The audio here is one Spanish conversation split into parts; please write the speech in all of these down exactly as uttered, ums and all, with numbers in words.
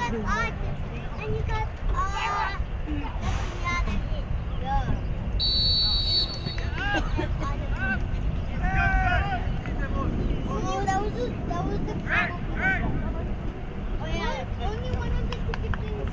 got odd, and you got uh. Yeah, that's it. Yeah. Oh, that was the that was the. Oh yeah, only one of the ticket things.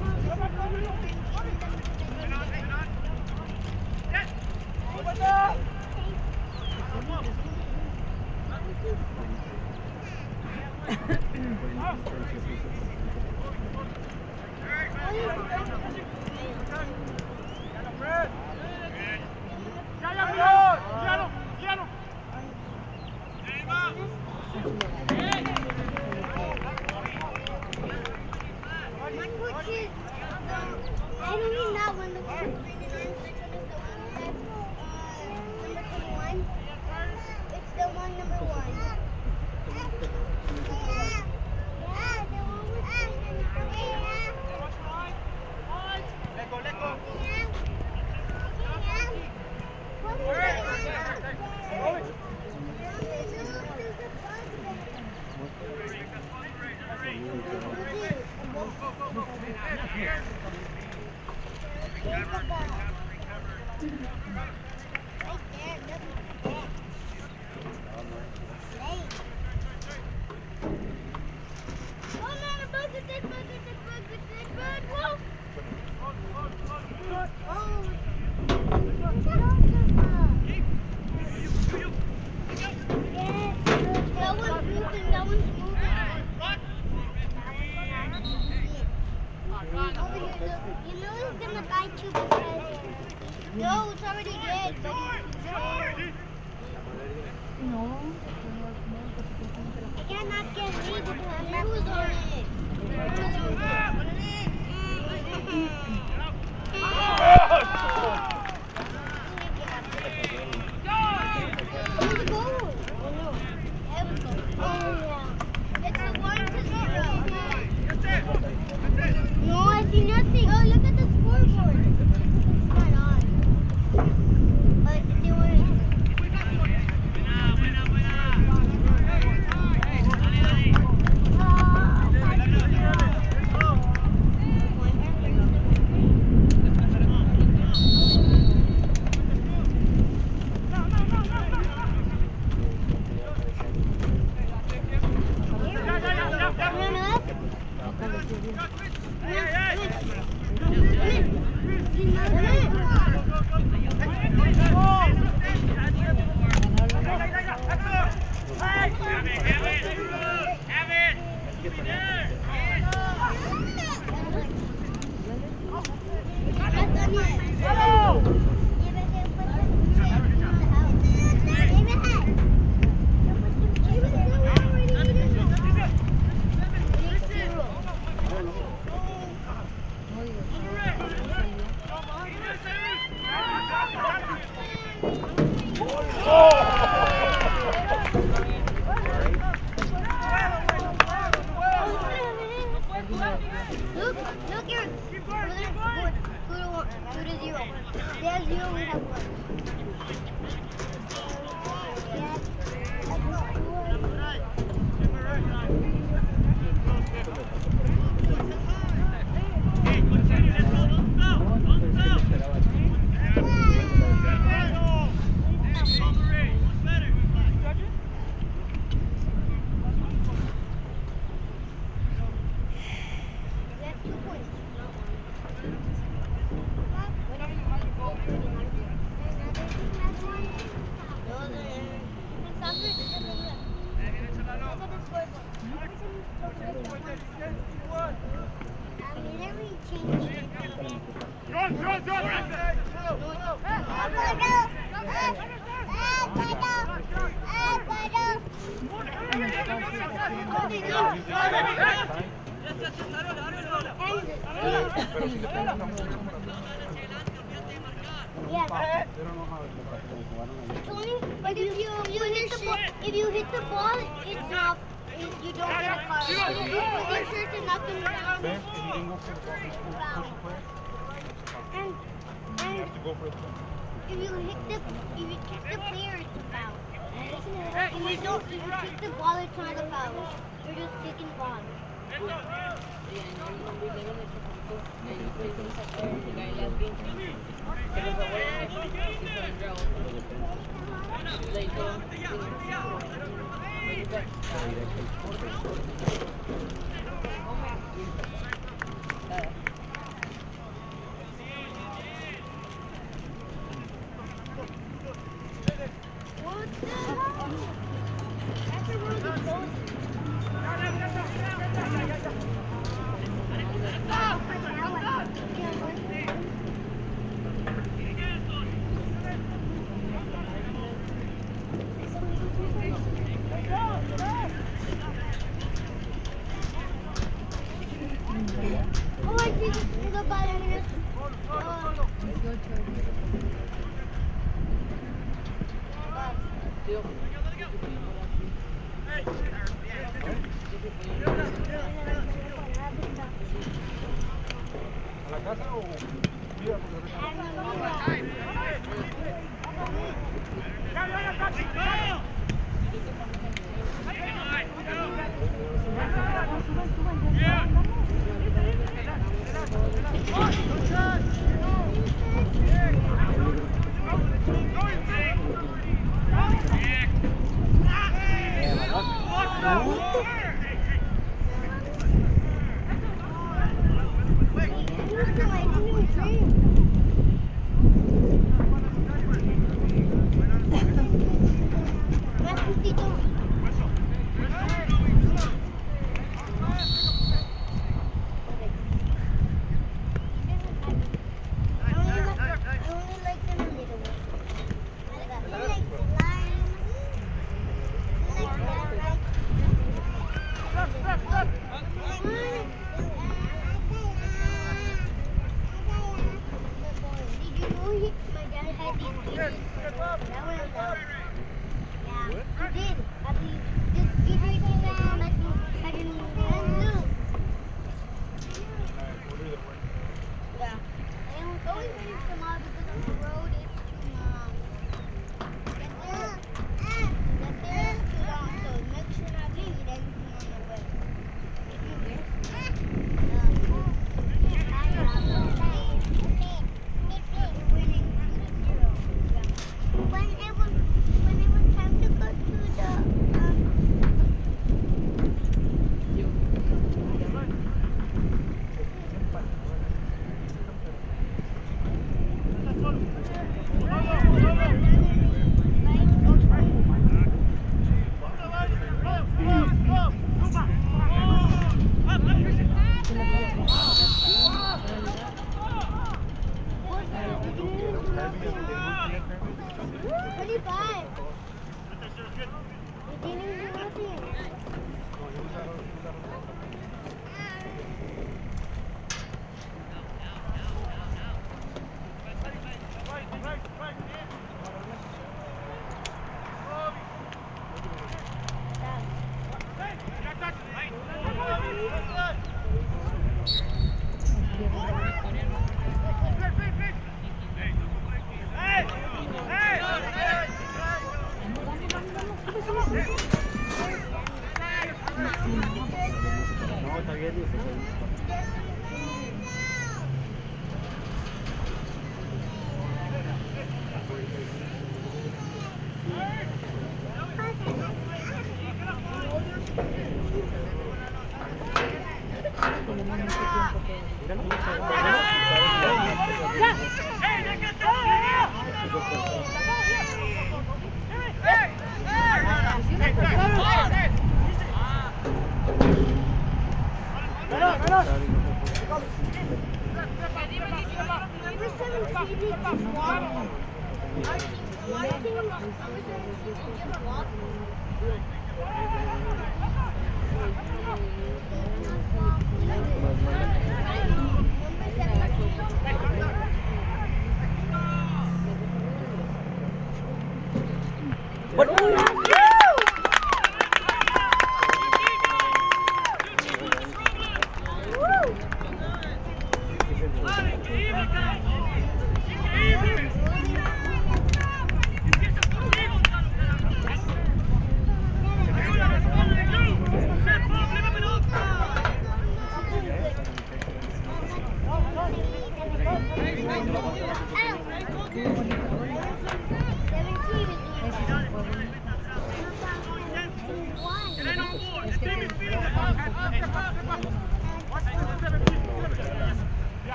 I don't mean that one. The one number twenty-one. It's the one number one. Yeah, the one with let go, let go. No, it's already dead, but no. I cannot get rid of it. Who's on it? Who's the goal? Oh no. Oh yeah. It's the one to zero. No, I see nothing. Oh, look at the scoreboard. It's not on. But they were. Look, look here. Two to one, two to zero. They have zero, we have one. Yeah. But if you, you hit the ball, if you hit the ball, it's not. It, you don't get a card. If you put your shirt and knock them down, and and if you hit the if you kick the player, it's a foul. If you don't, if you kick the ball, it's not a foul. You're just kicking the ball.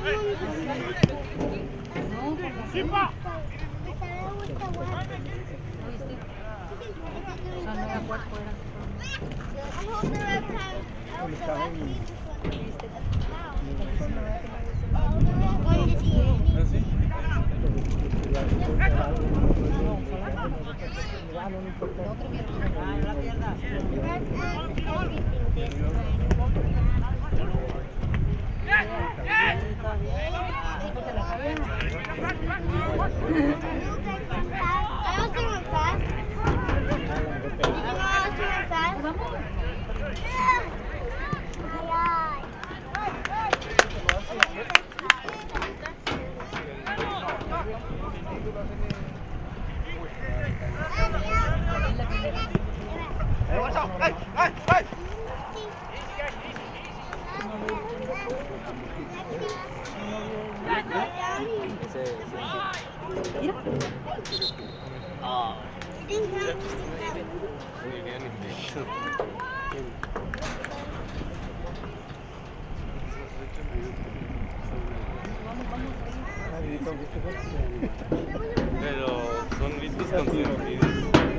Pero son listos con sus videos.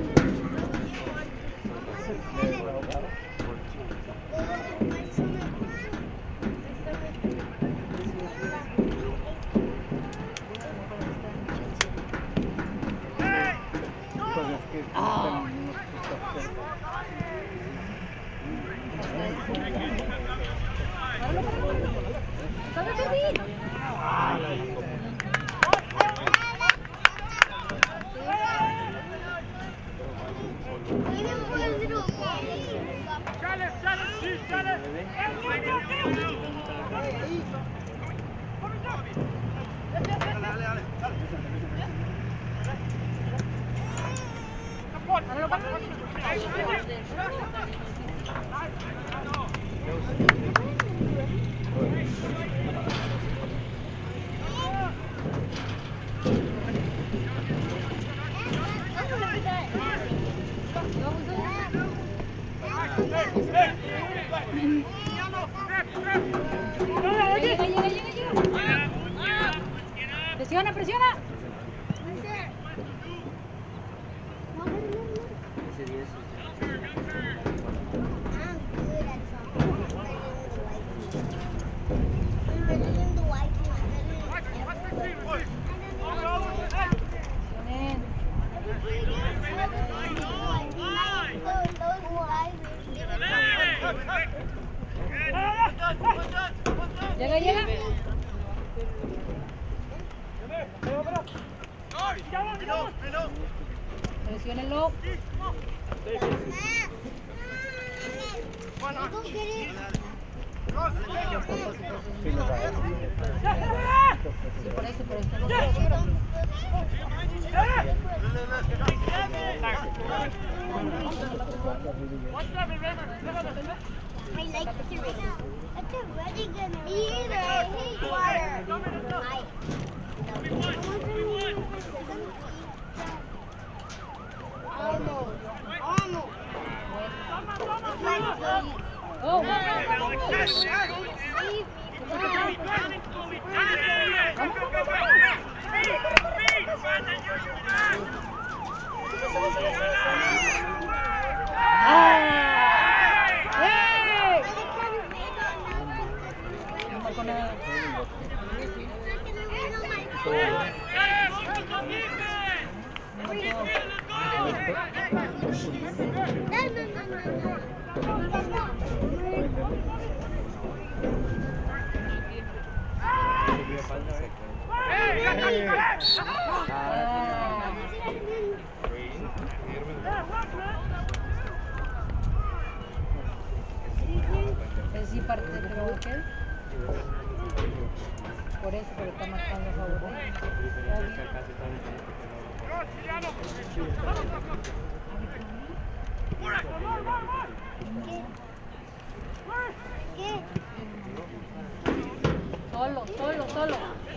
Presiona, presiona. Llega, llega. Presiónenlo. Sí, por eso, por eso. I like it right now. It's already gonna be either. I hate water. I almost. Almost. Oh, Es sí parte de aquel. Por eso, pero está marcando a favor. ¿Qué? Solo, solo, solo.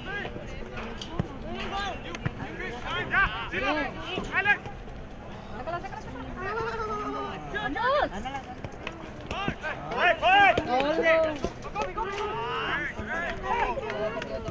Bien. Sácala, sácala, sácala. ¡Vamos! ¡Solo!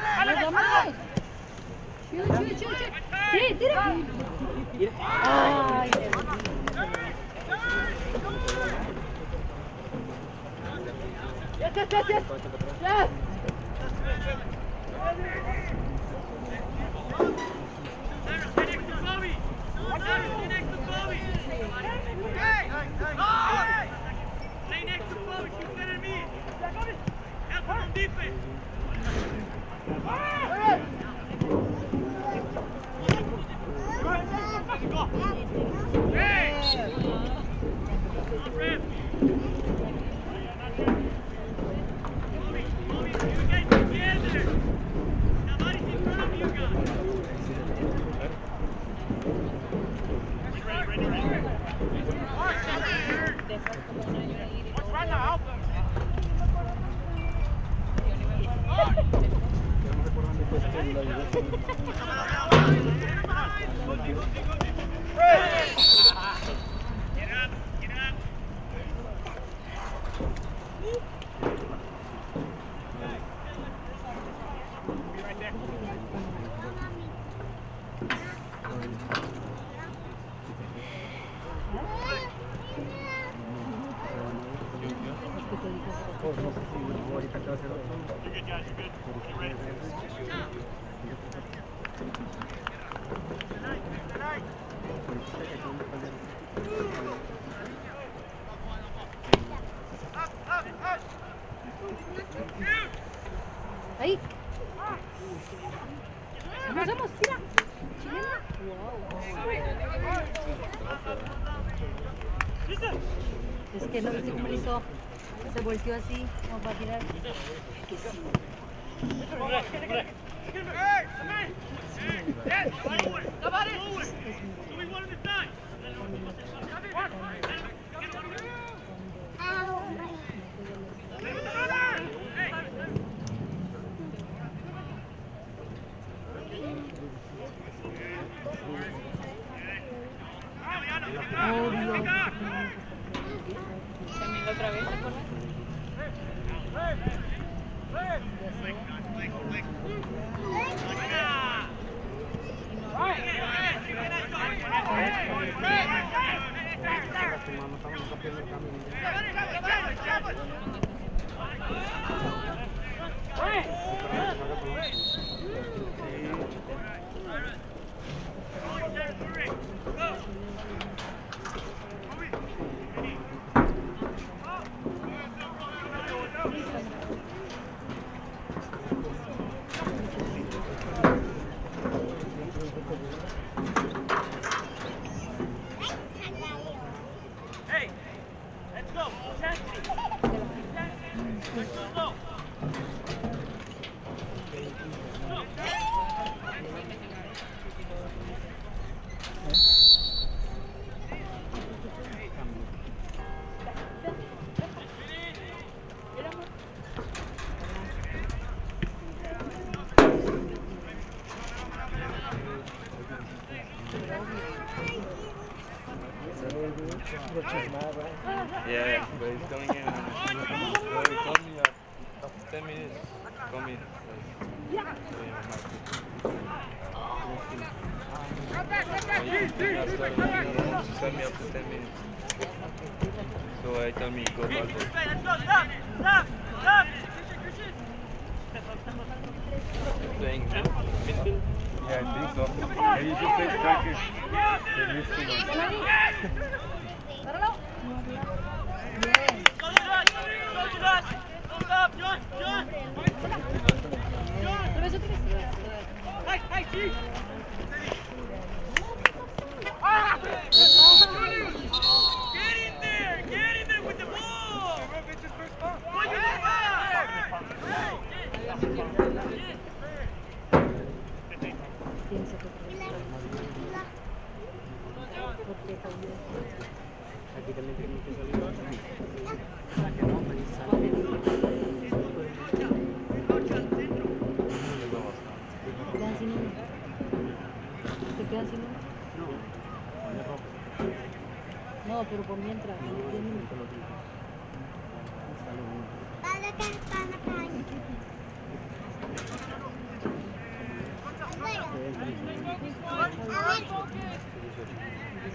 ¡Vamos! ¡Shoot, shoot, shoot, shoot! ¡Sí, tira! ¡Ay, yes, yes, yes, yes! Yes! Stay next to Chloe, she's better than me. Help her on defense. Ahí. Vamos, vamos, tira. Chilena. Es que no viste cómo le hizo. Se volteó así, como para tirar. Que sí. También la otra vez, ¿te acuerdas? Hey, let's go. Let's go. Yeah, but he's coming in. Well, he told me uh, after ten minutes, come in. He sent me after ten minutes. So I tell me go back there. Let's go. Stop. Stop. Stop. Playing midfield? Yeah, I think so. And you should play strikers. They used to know. Páralo. Bien. Go to us. Go to us. Stop. John. John. Otra vez, otra vez. Hey, hey, Chief. Get in there. Get in there with the ball. Put your Piensa que porque cambió. Aquí también tenemos que salir. ¿Te quedan sin uno? ¿Te quedan sin uno? No, pero por mientras. Para acá, para acá.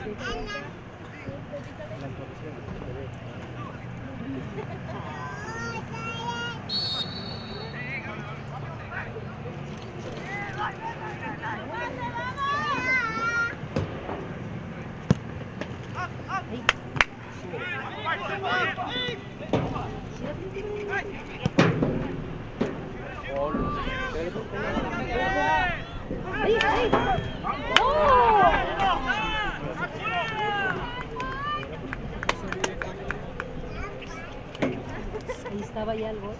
Ahí estaba ya el gol.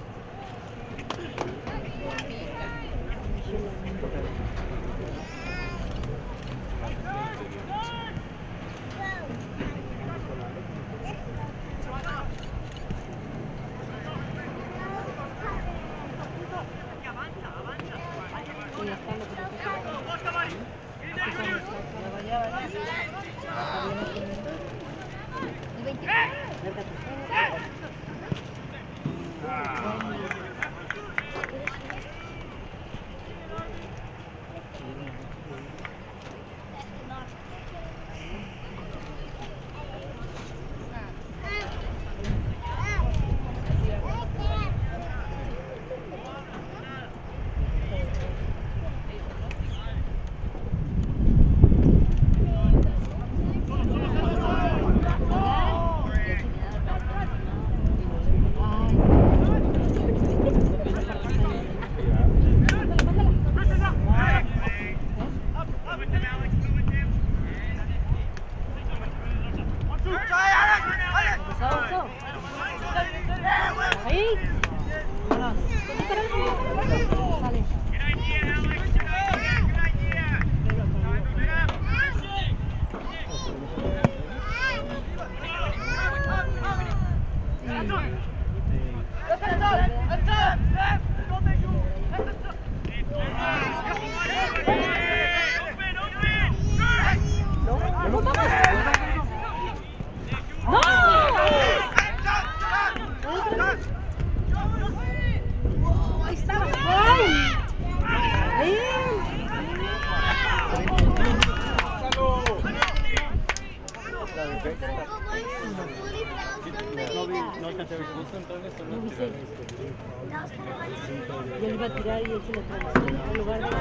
Yo le iba a tirar y él se lo trajo en lugar de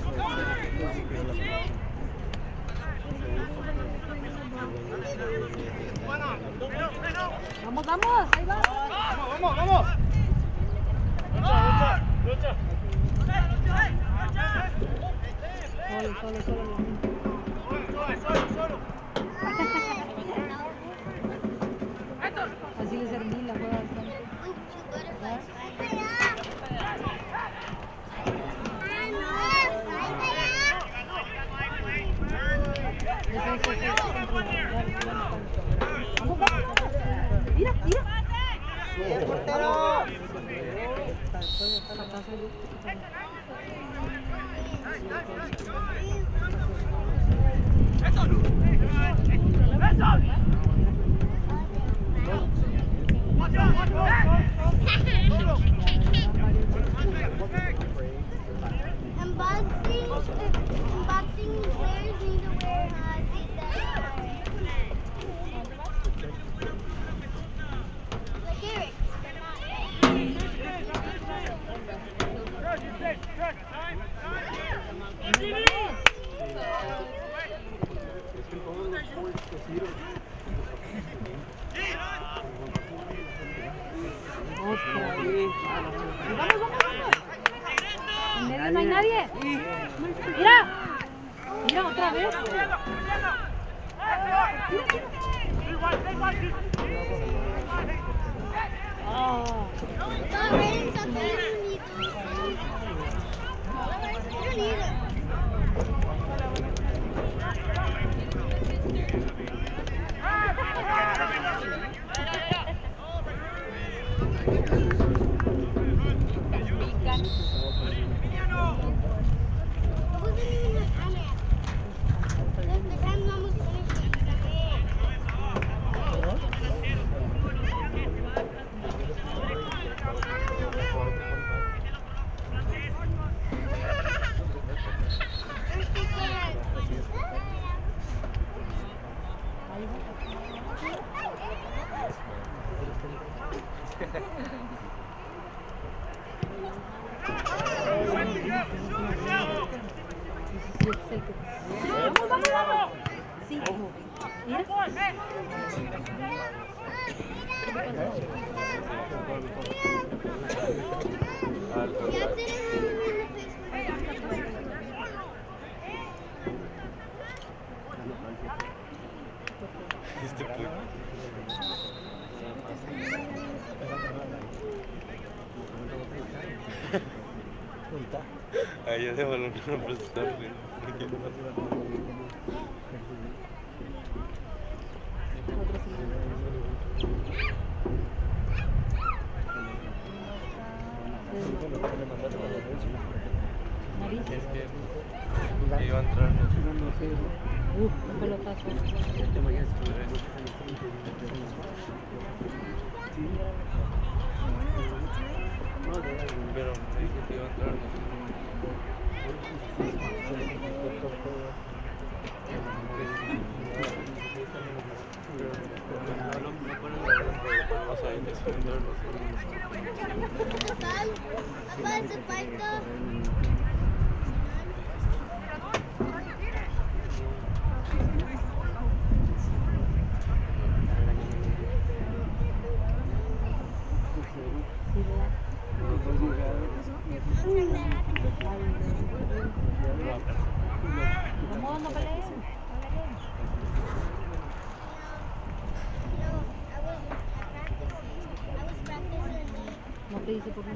vamos, vamos, ahí va. Vamos, vamos, vamos. Lucha, lucha, lucha. Solo, solo, solo. Solo, solo, solo. Así le serví la juega. Mira, mira. ¡El portero! Unboxing, unboxing players need to wear uh, like Eric. Vamos, vamos, vamos. En medio no hay nadie. Mira. Mira otra vez. Oh. No, Raiden, something you don't need to listen. You don't need it. Vamos, vamos, vamos. Sí. Mira. Este puto. Ahí ya de balón no puede estar riendo. Es que iba a entrar. Uf, un pelotazo. Pero me dijo que iba a entrar. Vamos, no peleen. No te dice por qué.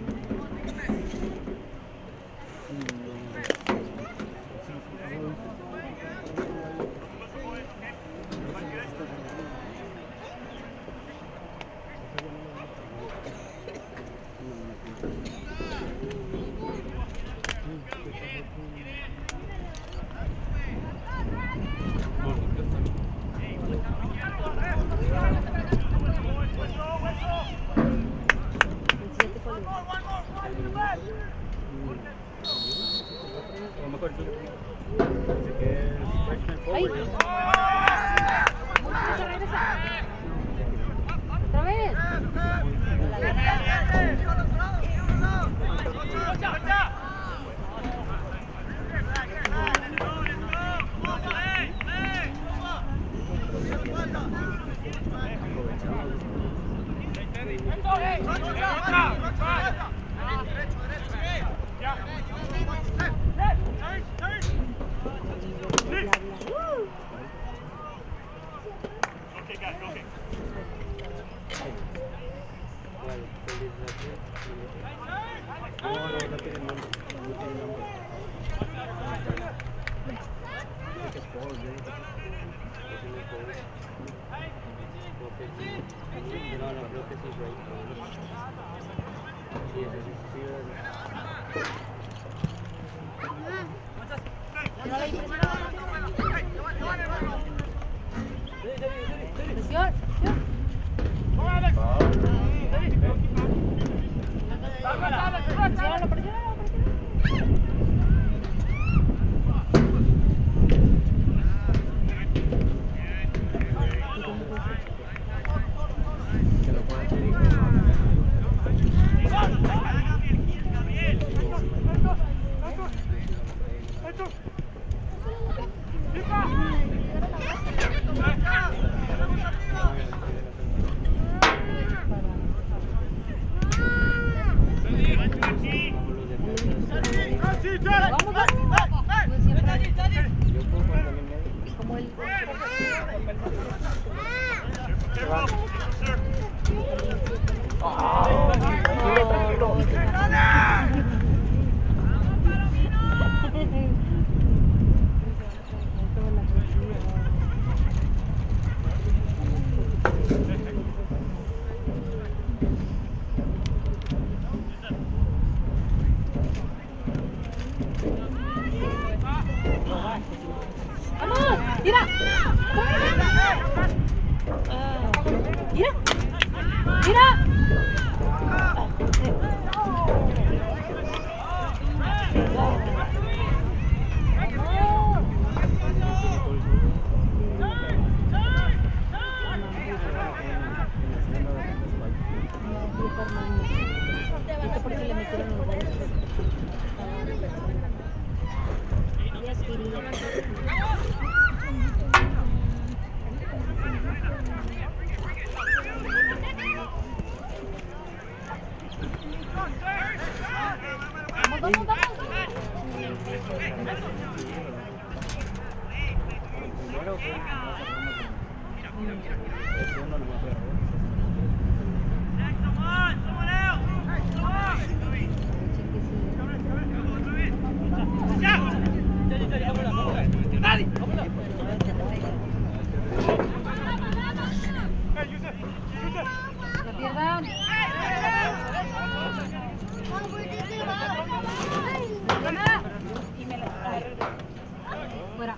¡Ay! ¡Regresa, regresa! ¡Otra vez! Yes, Kitty. Primero fue eso no lo voy a hacer. No pierdan. Y me la fuera.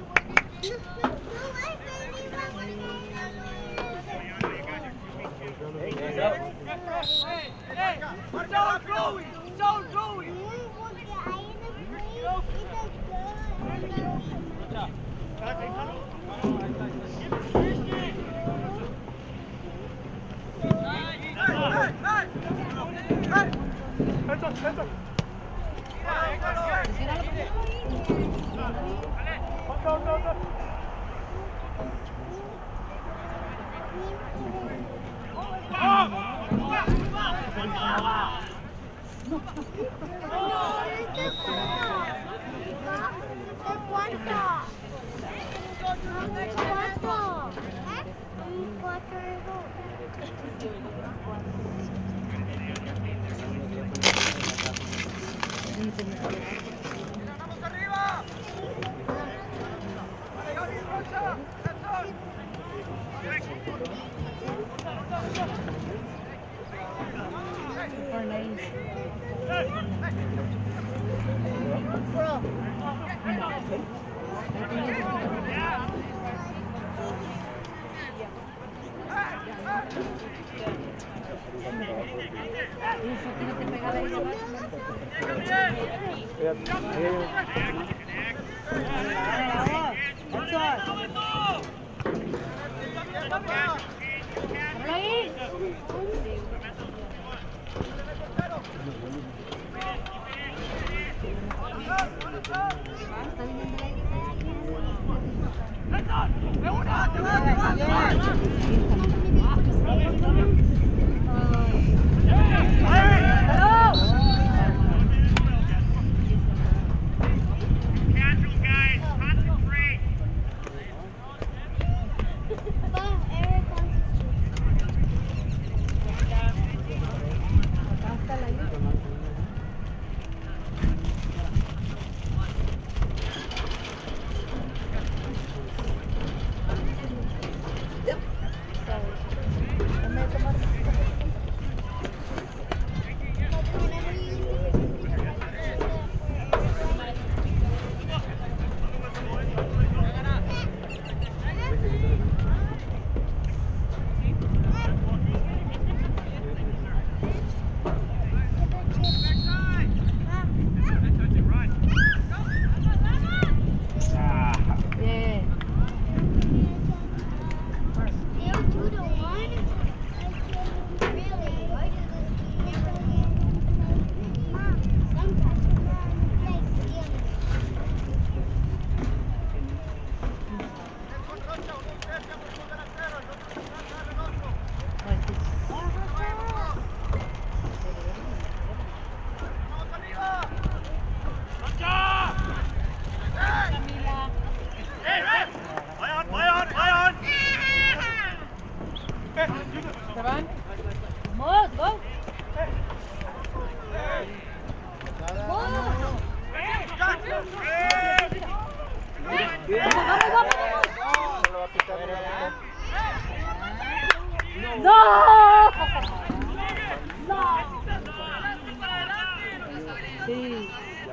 Sí.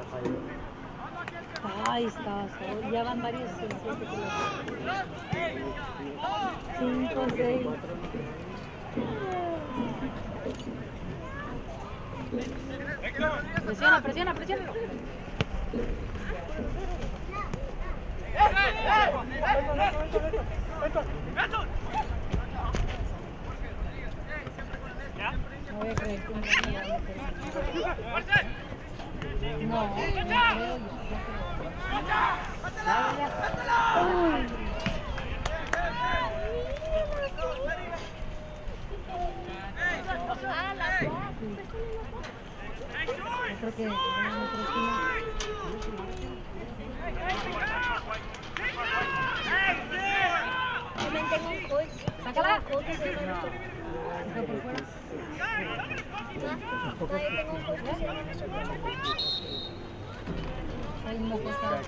Ahí está, ya van varios. Cinco, seis. Presiona, presiona, presiona. No voy a creer que no, no creo yo. Creo que Hay moco está.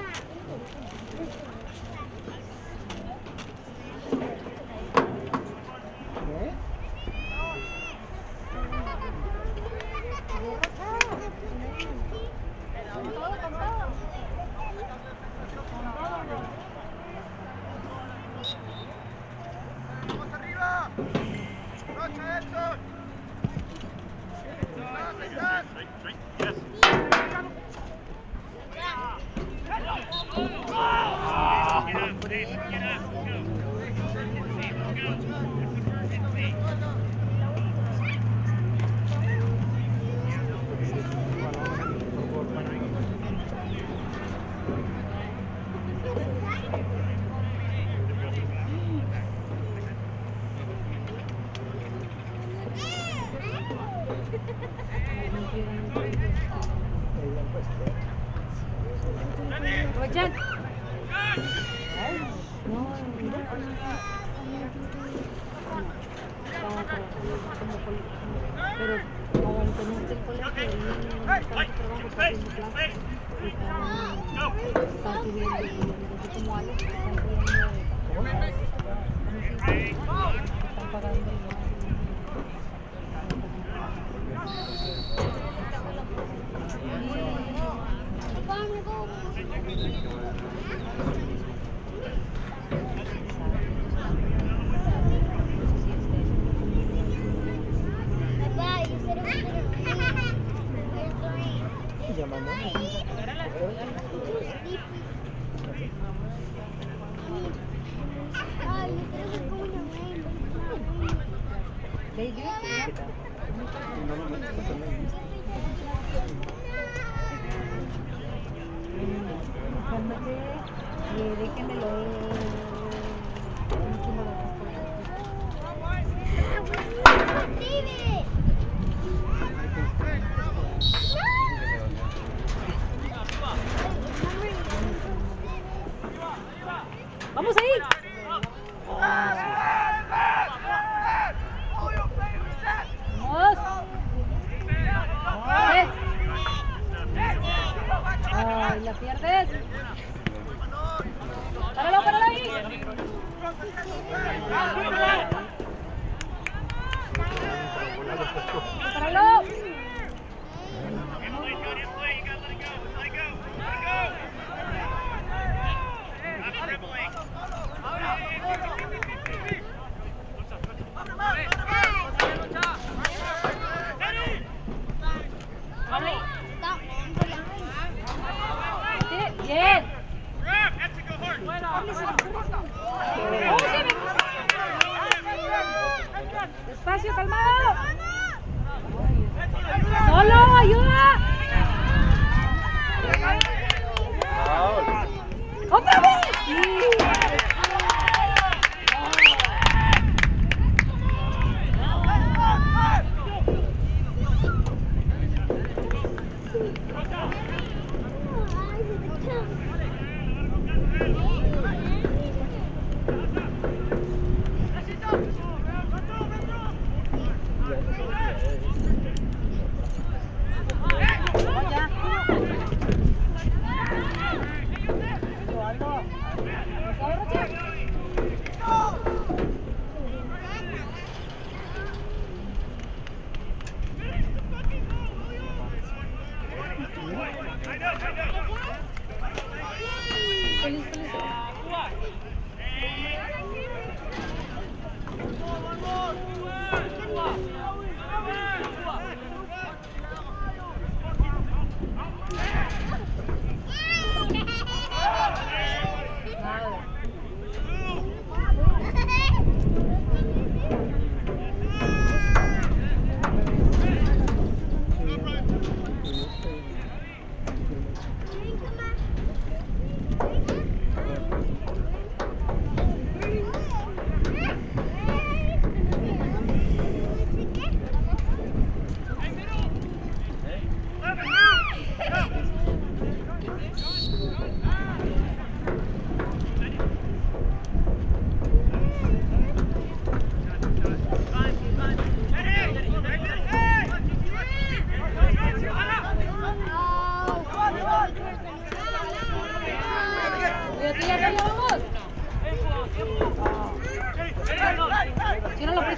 Rojan. Pero como tenemos el colegio y no tanto trabajo para hacer clases, están pidiendo, así como Alex, están pidiendo, están pagando. They do? Que dejen de lo ¡vamos ahí! ¡Ay, la pierdes! ¡Páralo, páralo ahí! ¡Páralo! Bien. Despacio, calmado. Solo, ayuda. ¡Otra vez! Sí.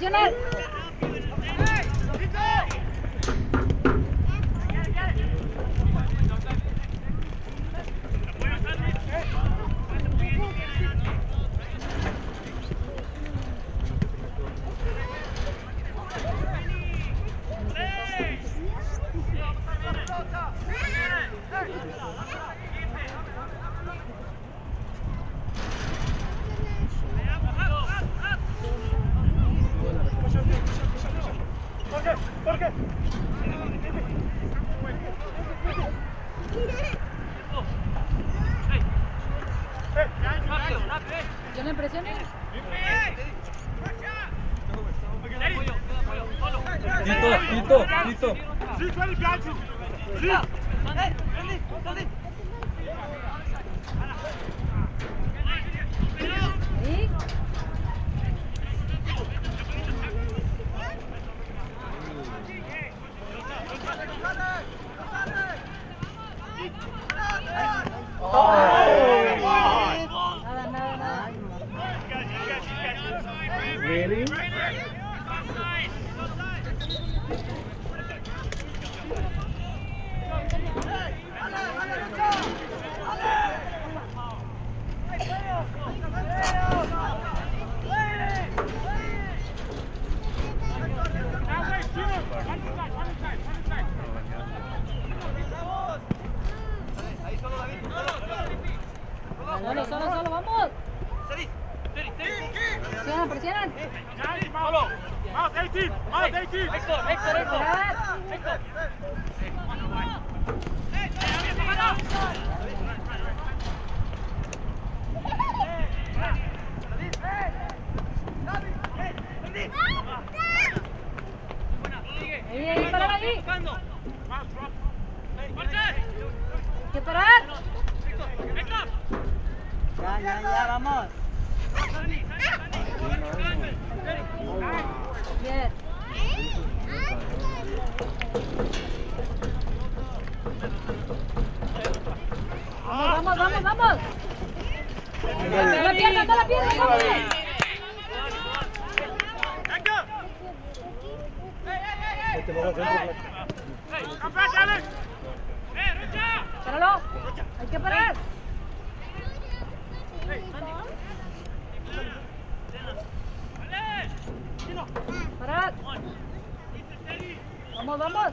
presionar. Presiona, presiona. Quito, quito, quito. Ahí. Nada, nada, nada. Really? Solo, solo, solo, vamos. Presiona, presiona. Héctor, Héctor, Héctor. Ahí, ahí, parar ahí. Hay que parar. Ya, ya, ya, vamos. Bien. Vamos, vamos, vamos, vamos. No la pierna, no la pierna, vamos. Páralo. Hay que parar. Parad. Vamos, vamos.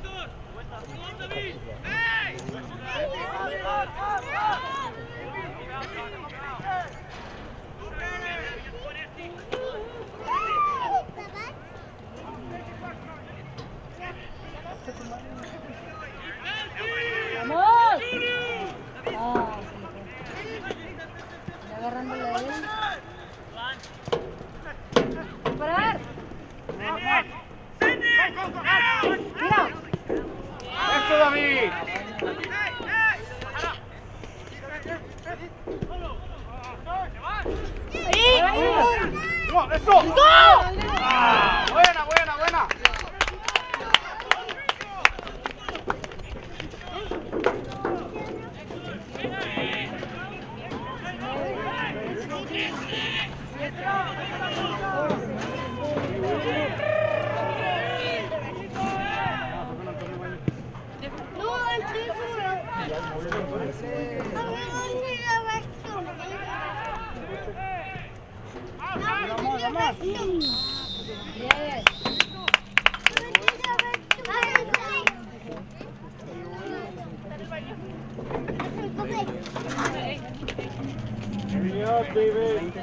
¡Vamos! Ah, ya agarrándole a él. ¡Parar! ¡Tira! ¡Eso, David! ¡No, eso! ¡Ah! ¡Buena, buena, buena! Vamos, vamos. Bien. Hurry up, David!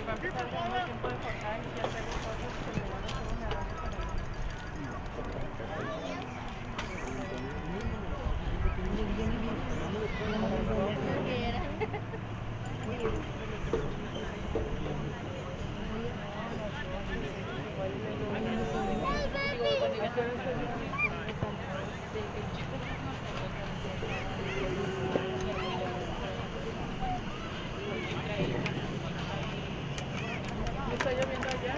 va a empezar el segundo tiempo de jornada y ya tengo cosas que le van a hacer una raza para él. ¿Está lloviendo allá?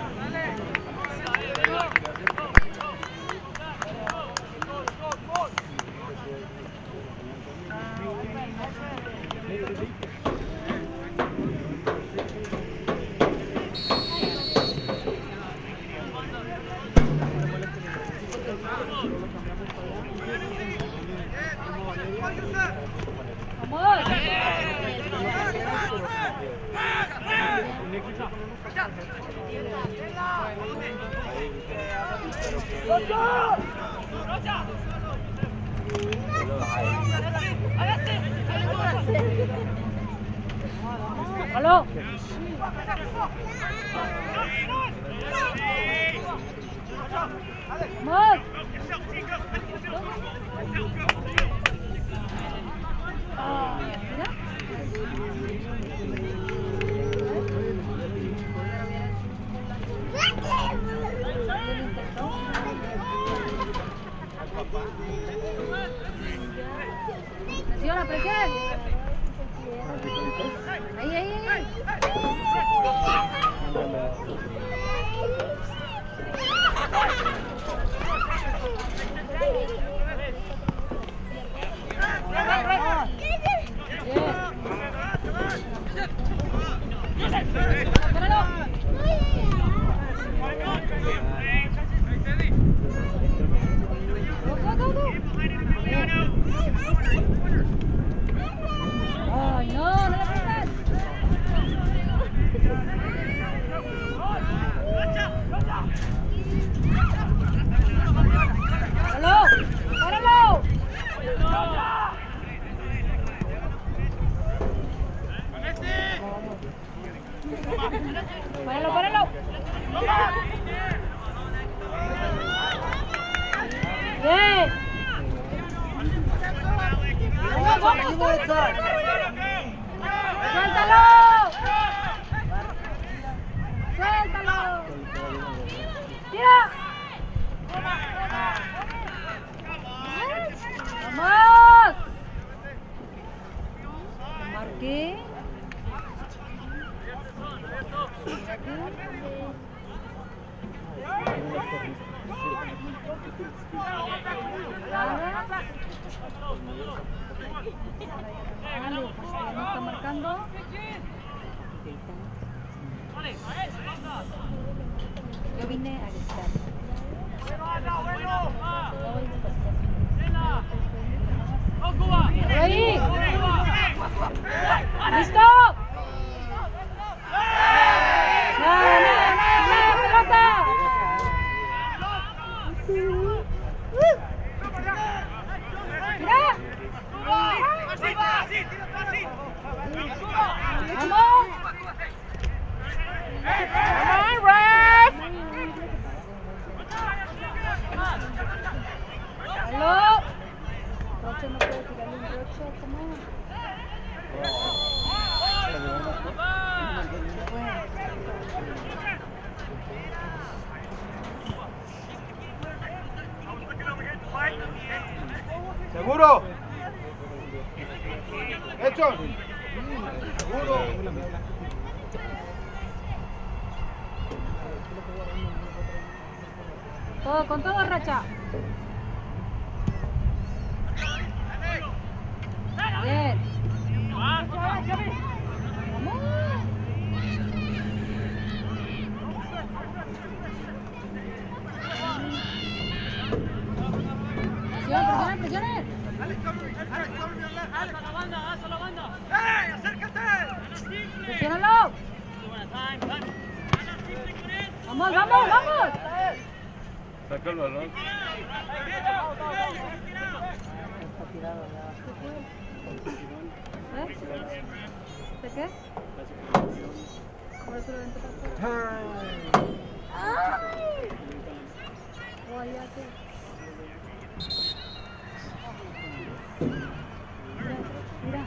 ¡Aló! ¡Más! Ah, mira. Presiona, presiona. Ahí, ahí, ahí. Ay, no, no la prestas. ¡Páralo! ¡Páralo! ¡Páralo, páralo! ¡Bien! ¡Vamos, vamos! ¡Suéltalo! ¡Suéltalo! ¡Tira! ¡Vamos! Marqué. Dale, pues ahí no está marcando. Yo vine a gritar. ¡Ahí! ¡Listo! ¡No, no, no, no! ¡Pelota! ¡Mira! ¡Vamos! ¡Vamos, ref! ¡Aló! Roche no puede tirarle un roche, ¿cómo? ¿Seguro? ¿Hecho? ¿Seguro? Todo, con todo, Racha. Bien. Vamos. Presiona, presiona, presiona. ¡Haz la banda! ¡Haz la banda! ¡Eh! ¡Acércate! Presiónalo. Vamos, vamos, vamos. Saca el balón. ¿Eh? ¿De qué? Por eso lo vente para afuera. Guayate. Mira, mira.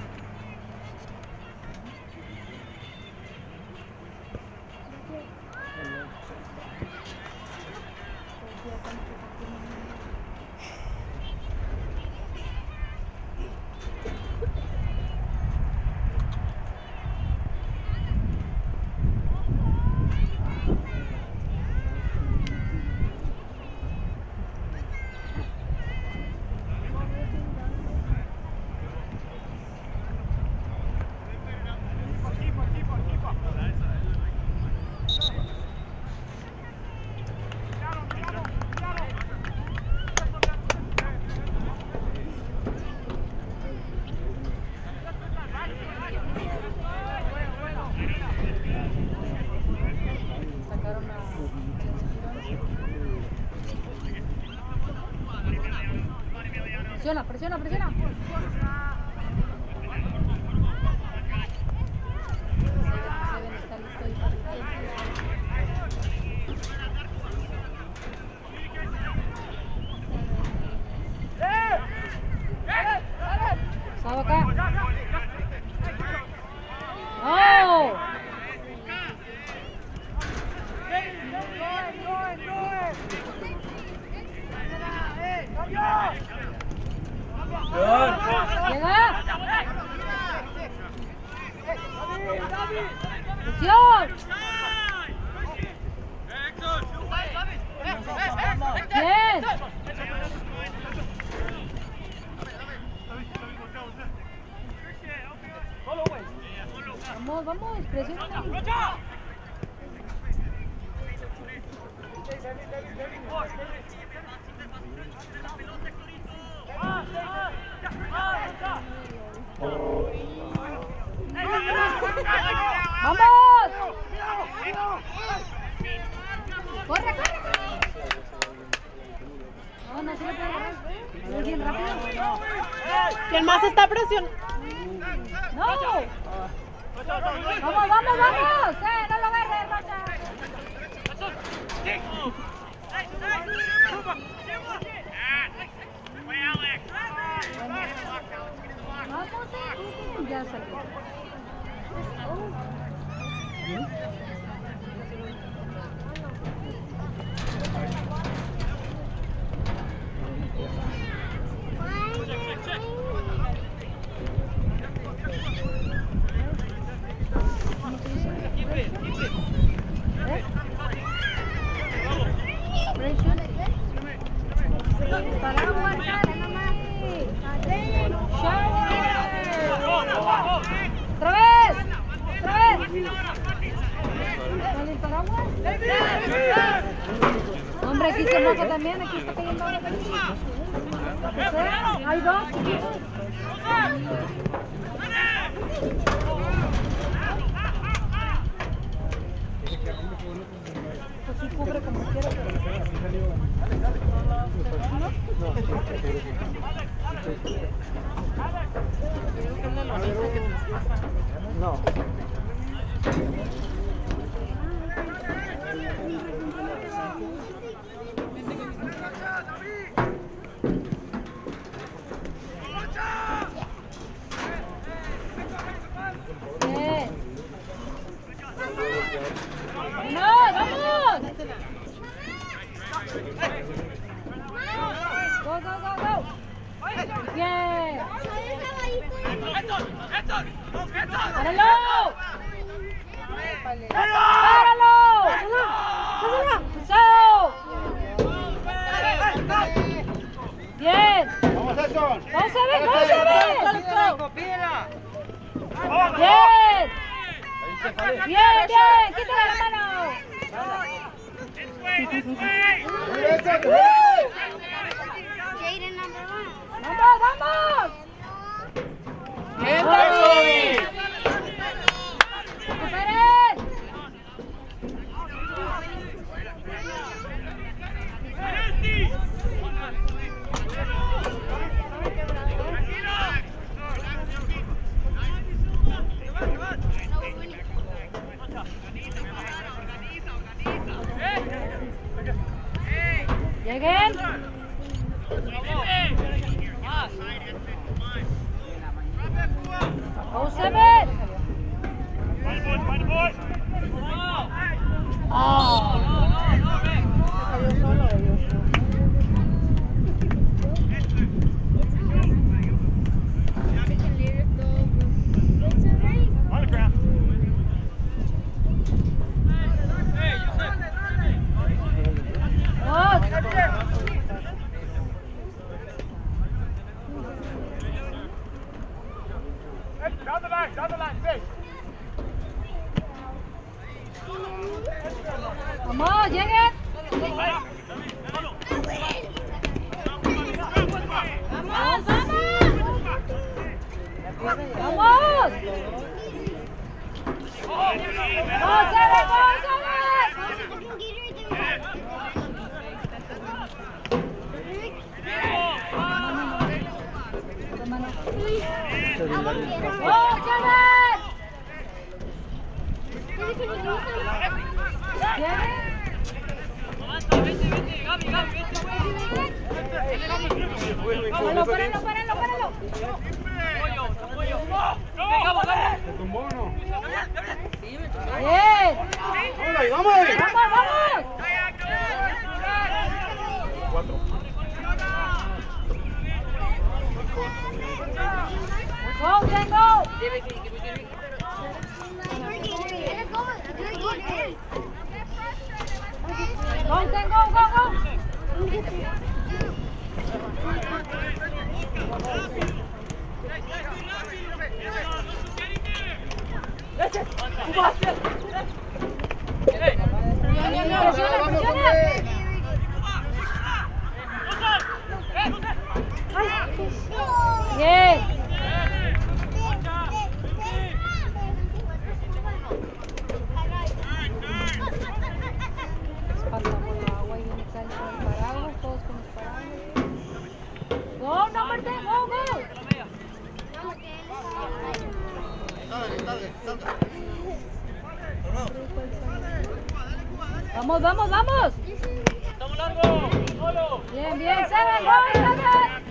Presiona, presiona, presiona. Salva acá. ¡Oh! Llega. Presión. Bien. Vamos, vamos, presiona. ¡Vamos! ¡Corre, corre! No, no se le puede agarrar. Muy bien, rápido. ¿Quién más está presionando? ¡No! ¡Vamos, vamos, vamos! ¡Eh, no lo agarres, Rocha! Vamos, ya salió. ¡Otra vez! ¡Otra vez! ¿Con el paraguas? Hombre, aquí se moja también, aquí está cayendo agua también. Hay dos chiquitos. Pues sí cubre como quiera. No. Bien. ¡No, vamos! Go, go, go, go. Bien. ¡Páralo! ¡Páralo! ¡Pasado! Bien. Vamos, Edson. Vamos a ver, vamos a ver. Bien. Bien, bien. Quítale la mano. Jaden number one. ¡Vamos, vamos! Bien, ¡Recuperen! Go Sept. Down the line, down the line, stay. Vamos, lleguen. Vamos, vamos. Vamos. Vamos, Sept, vamos, Páralo, páralo, páralo, páralo. ¿Se tumbó o no? Bien. Vamos ahí, vamos ahí. Vamos, vamos. Cuatro. Go, then go. Go, then go, go, go. Bien. Pasa por el agua y viene sale con el paraguas, todos con los paraguas. Go, number ten, go, go. Vamos, vamos, vamos. ¡Estamos largo! ¡Solo! Bien, bien, Sept, go, Sept.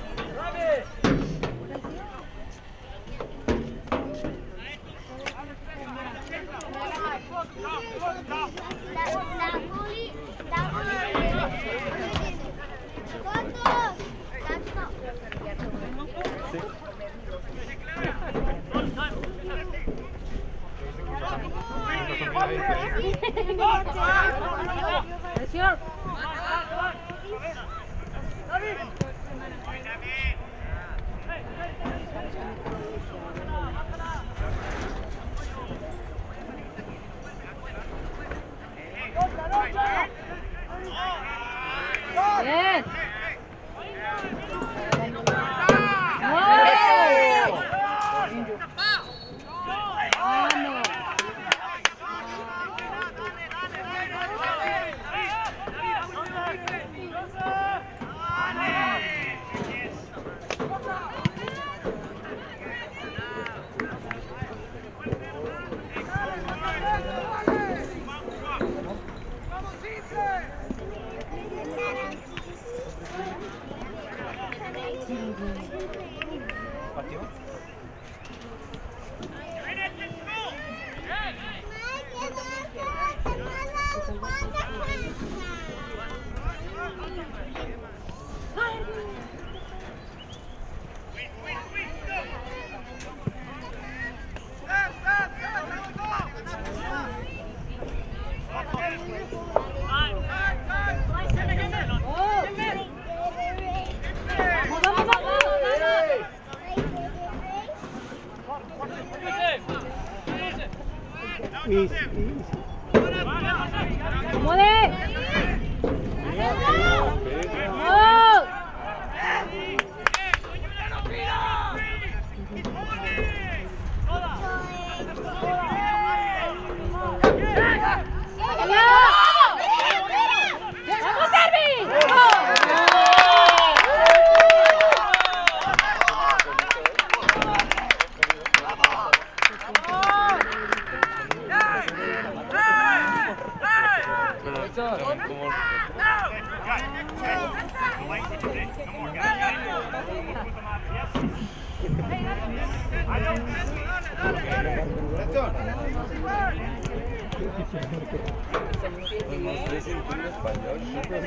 Presión. Bien. Easy, easy. ¡Mueve! ¡Vamos! ¡Vamos, Servi! Como Pues no sé si entiendo español.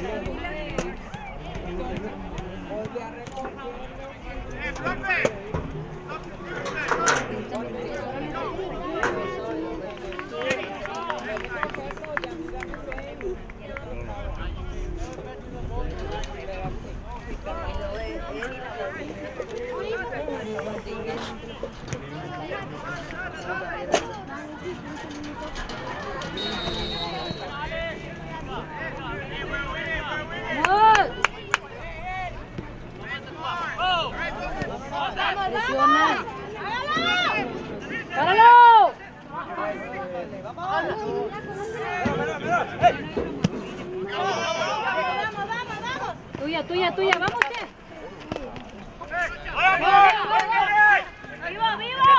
Presiona. ¡Páralo! Tuya, tuya, tuya, vamos, ¿qué? ¡Vivo, vivo!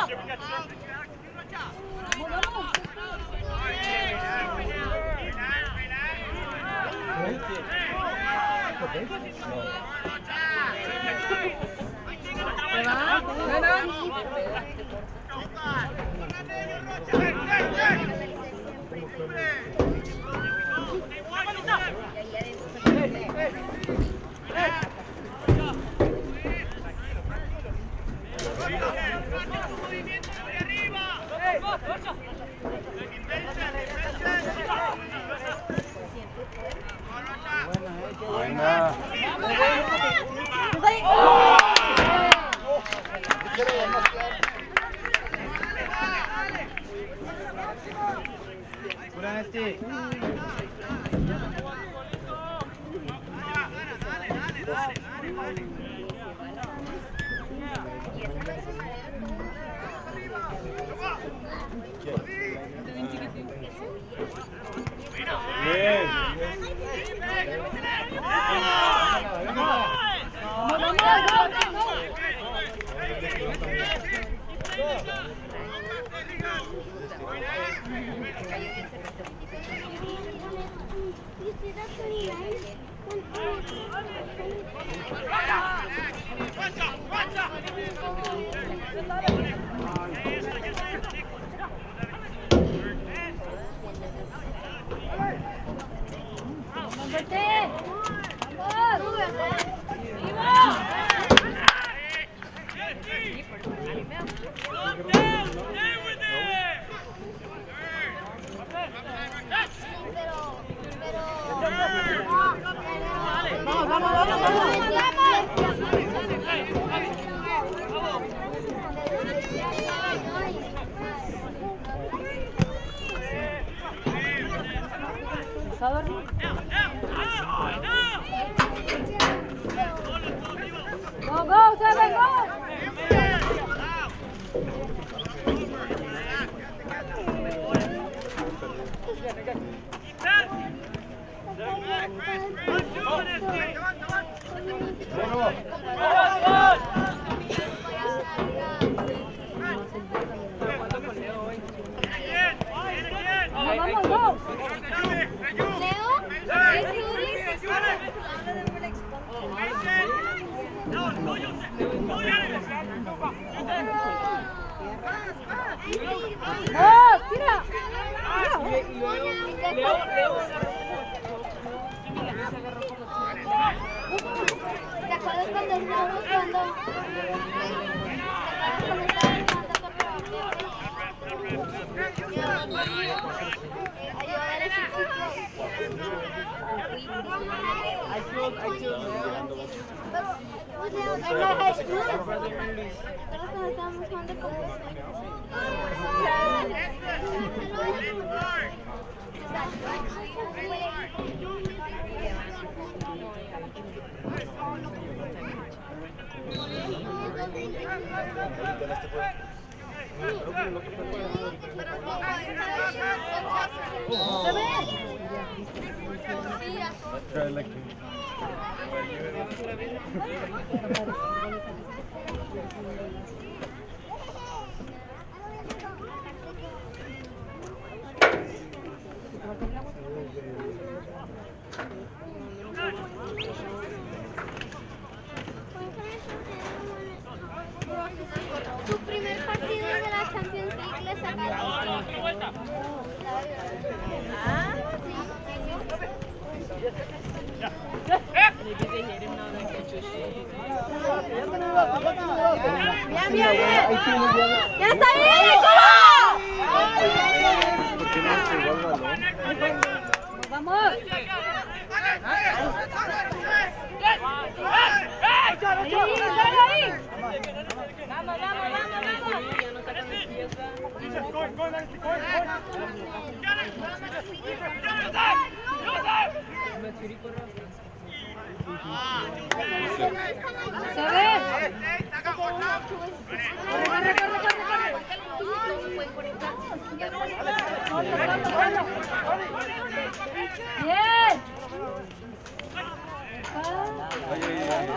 Buena. Pura este. Bien. Go, go, Seven, go! Vamos, vamos, go! ¡Oh, tira! ¿Te acuerdas cuando estábamos jugando? I feel, I feel. En la high school. ¿Recuerdas cuando estábamos jugando con Tu primer partido de la Champions Bien, bien, bien. ¡Ya está ahí, ¿Por qué no se igual el balón? ¡Vamos! ¡Ahí, ahí! ¡Vamos, vamos, vamos, vamos! ¡Se ve! ¡Corre, corre, corre, corre! ¡Bien! Ay, ay, ay.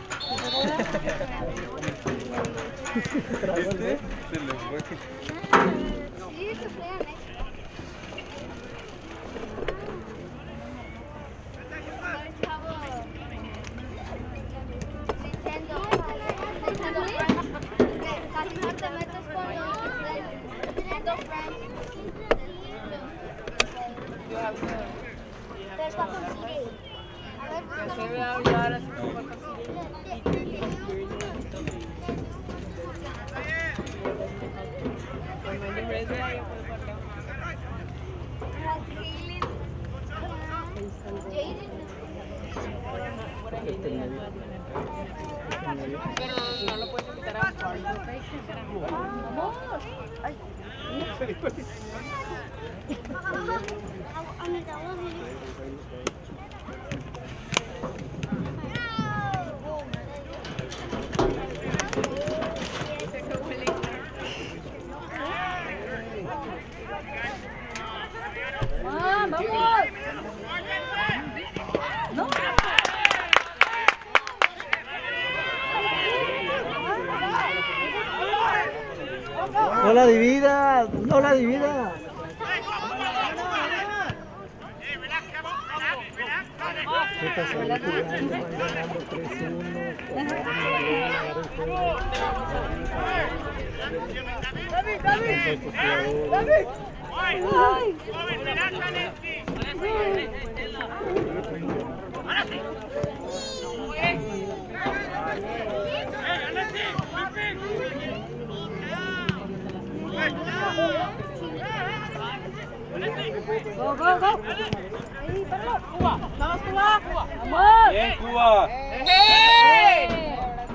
¿Viste? Se le fue. Sí, se fue. Casi no te metes con los Nintendo Friends. Pero está con Siri. A ver, Se ve hablar así como para pero no lo puedes invitar a ¡Vamos! ¡No! No la divida, no la divida. ¿Qué pasa? Van ganando tres uno. David, David, David. ¡Ay! Go, go, go. Ahí, Pablo. Cuba. Vamos, Cuba. Vamos. Bien, Cuba. ¡Eh!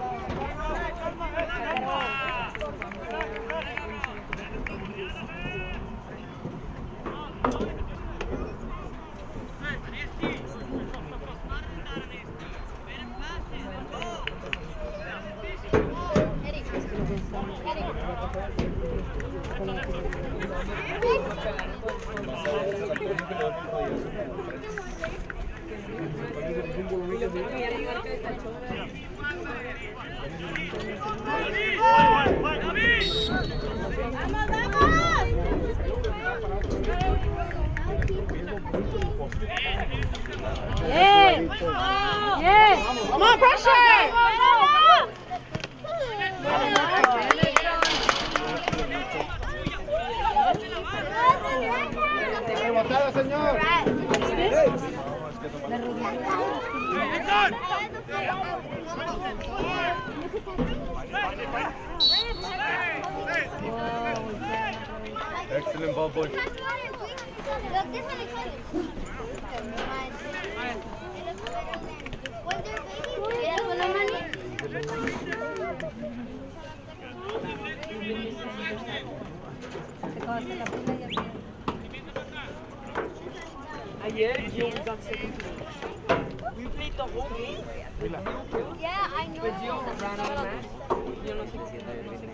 Bien. Bien. Come on, pressure. Rebotada, señor. Excellent ball, boy. Ayer you got second place. We played the whole game. Yeah, I know. But you ran out of match. Yo no sé qué Yes.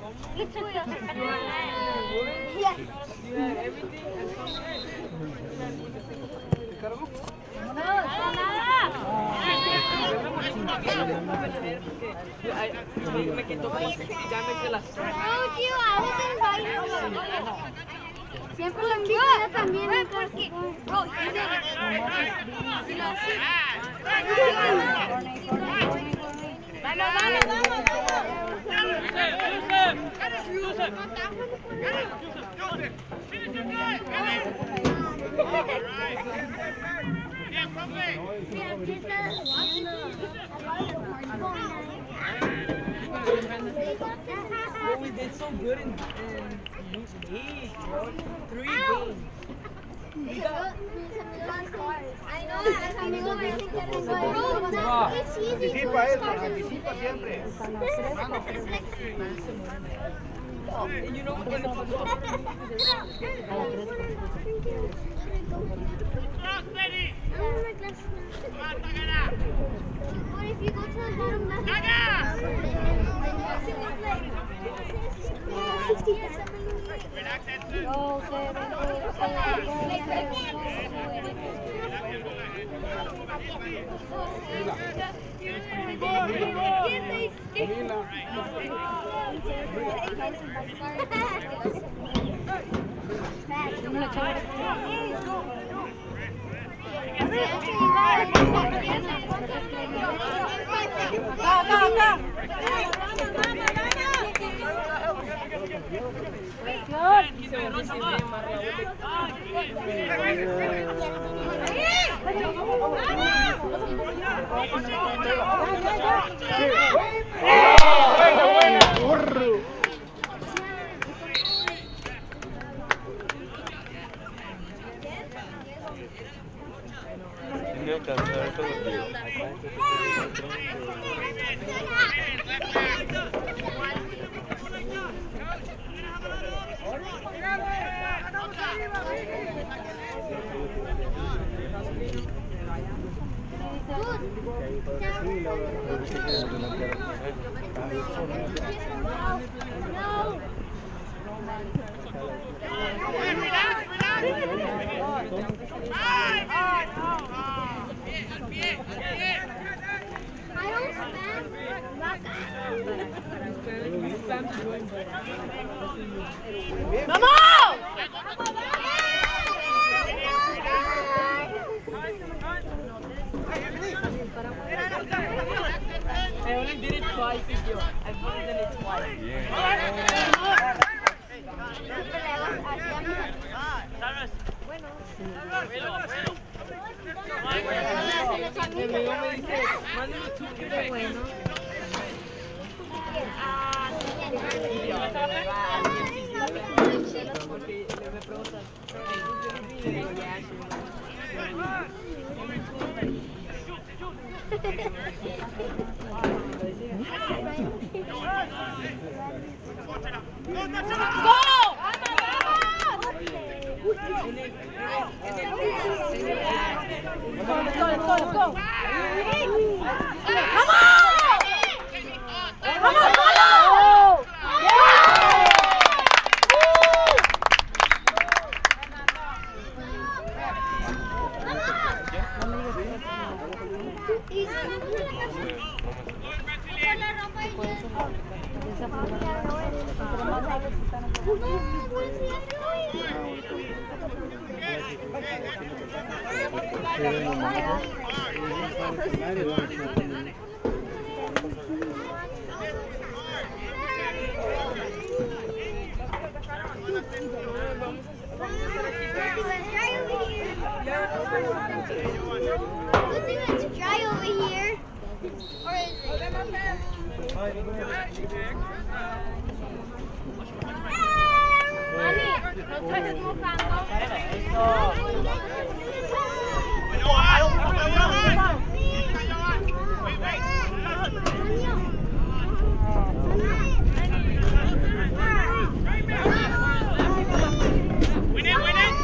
you had everything and some me quitó como sixty damage de las No, tío, I was invited. Siempre lo envío también. Porque, bro, si lo hace. Vamos, vamos, vamos. Joseph! Joseph! Finish your drive! All right. Yeah, from me! Well, we did so good in, in league, bro. Three games. We got... I know, las amigos me dicen que eres bueno. It's easy to Anticipa eso, anticipa siempre. And you know what? When it's What if you go to the bottom left? sixty percent. Tengo que alcanzar todo el día. I only did it twice this year. I've only done it twice. Mi amigo me dice, mándame tú que eres bueno. Porque me preguntan, ¿qué video ya? It's dry over here. Or is it? Mami, no estás mojando. Win it, win it!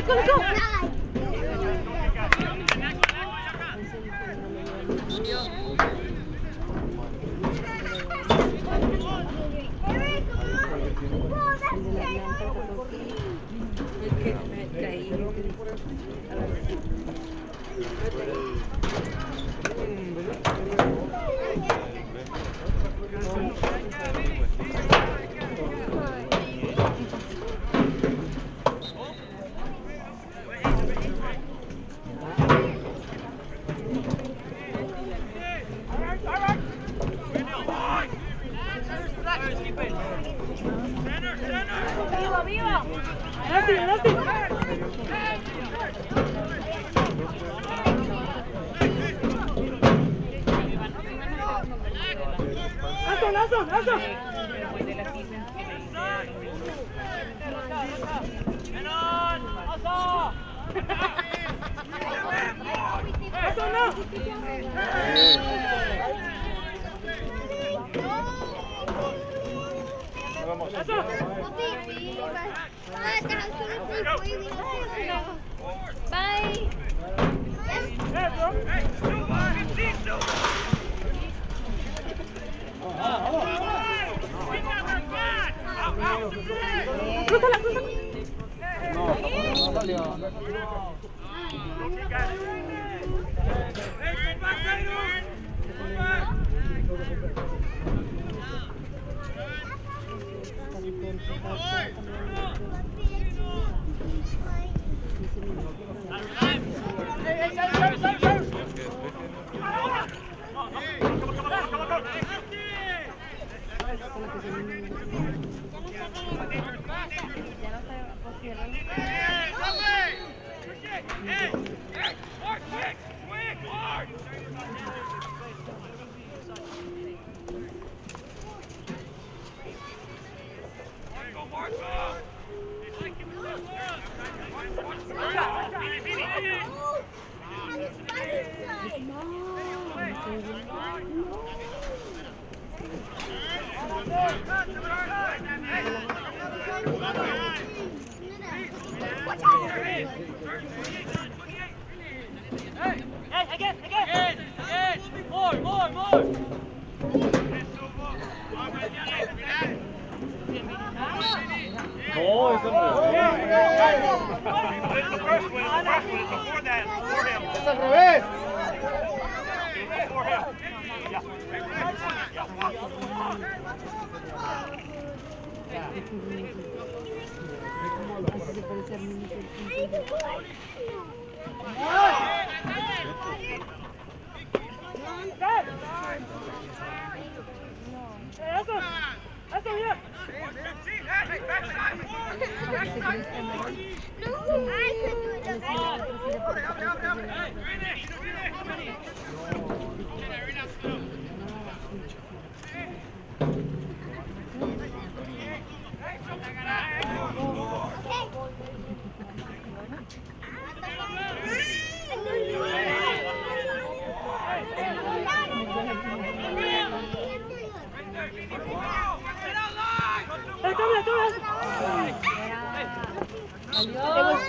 go, let's go. Viva, viva. Nasty, nasty. Nazo, nazo, nazo. Nazo, no. Bye. Crúzala, crúzala. No, no salió. No, it's ¡Es al revés! Eso, eso, bien. Hey, come here, come here. Adiós.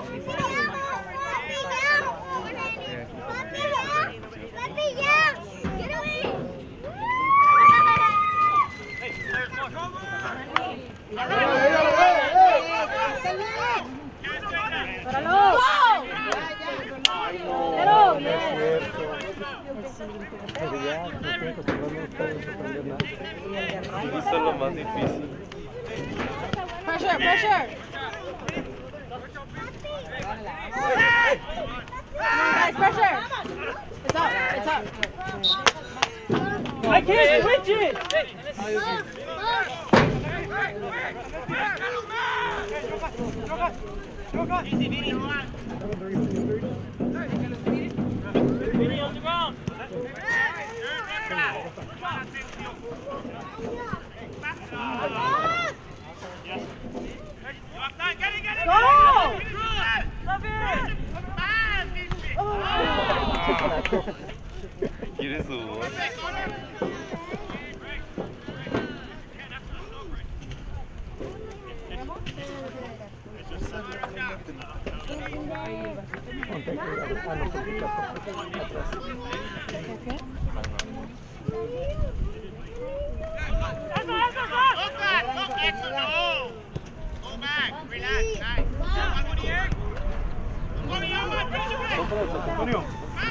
¡Páralo! ¡Pero bien! Eso es lo más difícil. Pressure, pressure. Guys, pressure. It's up, it's up. I can't switch it. Easy, Vinny, relax. Vinny on the ground. Go! ¿Quieres su voz? monté aquí. Ah, no, porque está atrás. Antonio.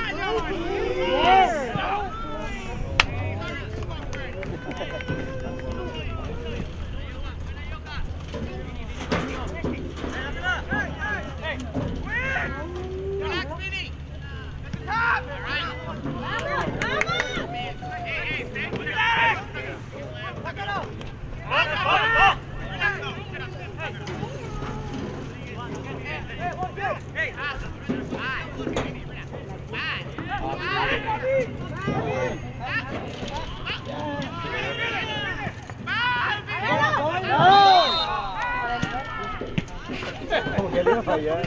Como que le iba a fallar.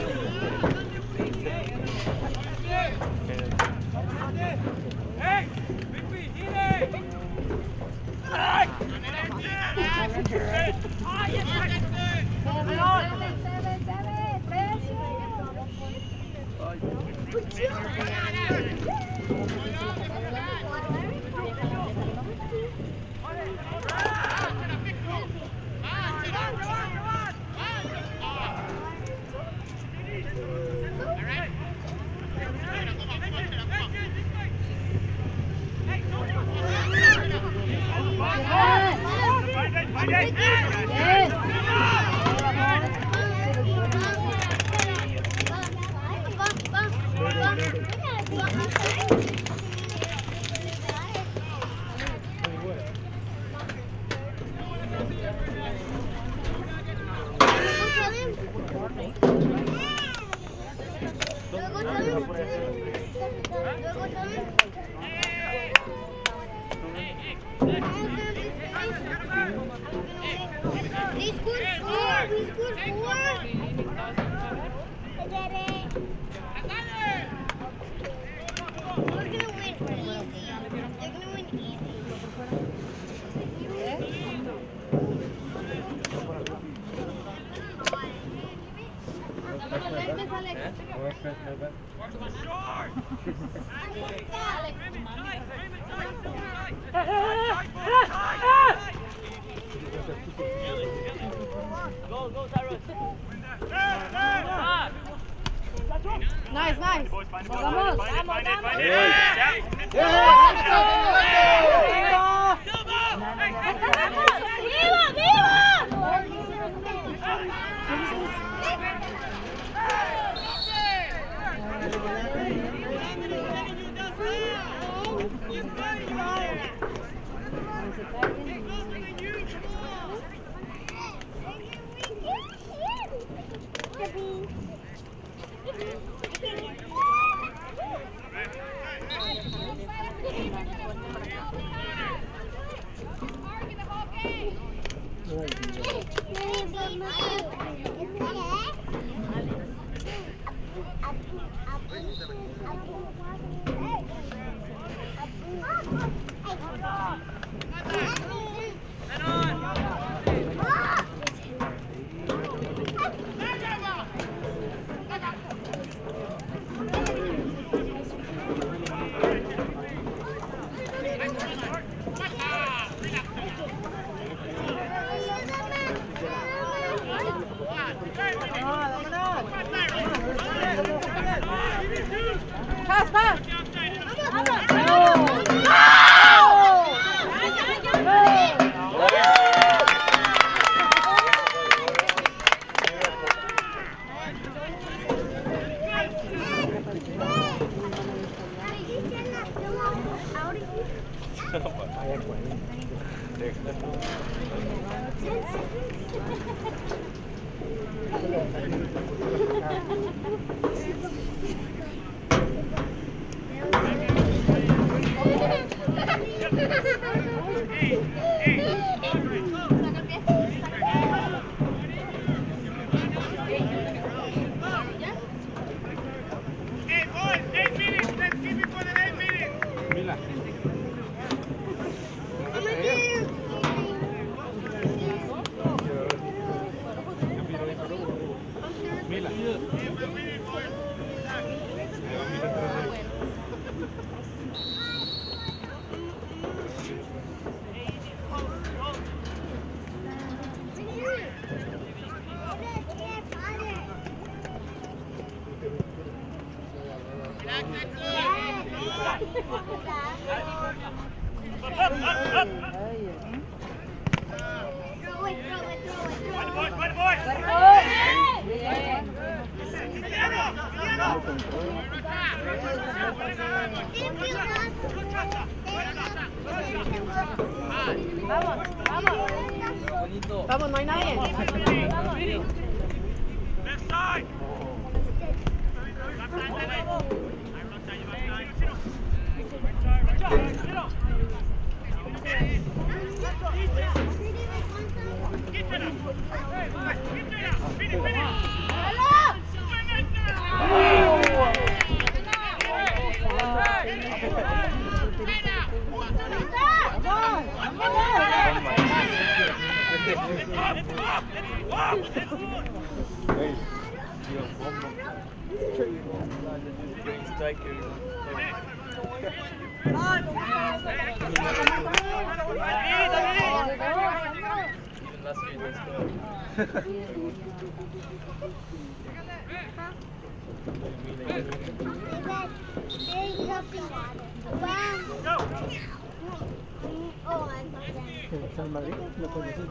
Nice, nice. Vamos, vamos, vamos. ¡Viva, Pass, pass. Mila. Throw it, throw it, throw it, throw Boys, it. boys, boys. Vamos, vamos. Vamos, no hay nadie. Left side. San Madrid, ¿lo conoces?